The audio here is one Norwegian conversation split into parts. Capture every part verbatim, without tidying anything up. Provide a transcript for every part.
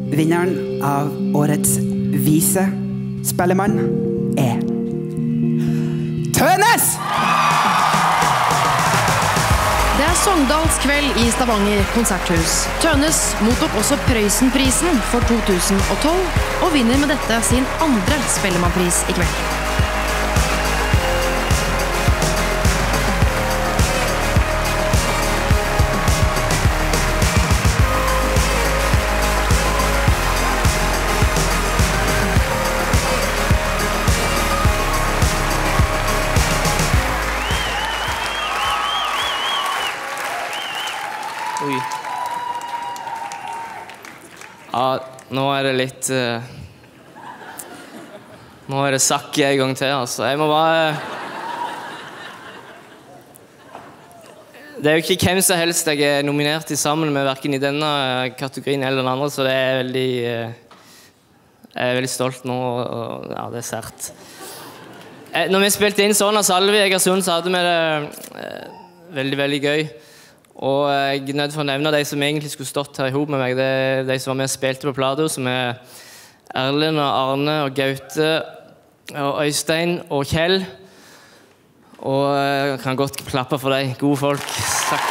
Vinneren av årets vise spellemann er Tønes! Det er Sogndalskveld i Stavanger konserthus. Tønes mottok også Prøysenprisen for to tusen og tolv, og vinner med dette sin andre spellemannpris i kveld. Oi. Ja, nå er det litt... Uh, nå er det sakket en gang til, altså. Jeg må bare... Det er jo ikke hvem som helst jeg er nominert i sammen med, hverken i denne kategorien eller den andre, så det er veldig... Uh, jeg er veldig stolt nå, og, og ja, det er sært. Uh, når vi spilte inn sånn av Salve i Egersund, så hadde vi det uh, veldig, veldig gøy. Og jeg er nødt for å nevne de som egentlig skulle stått her i hop med meg. Det er de som var med og spilte på Plado, som er Erlend og Arne og Gaute og Øystein og Kjell. Og jeg kan godt klappe for deg, gode folk. Takk.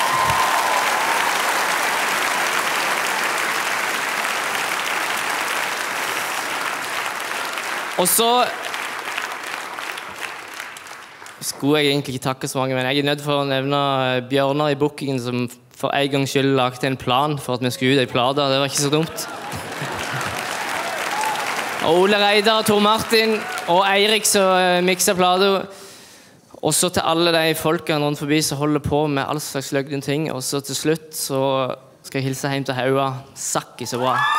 Og så skulle jeg egentlig ikke takke så mange, men jeg er nødt for å nevne Bjørnar i bookingen som for en gang skyld lagde en plan for at vi skulle ut i plata. Det var ikke så dumt. Og Ole Reidar, Tor Martin og Eirik som mikset plata. Og så til alle de folkene rundt forbi som holder på med all slags løgn ting. Og så til slutt så skal jeg hilse hjem til Haua. Sakk i så bra.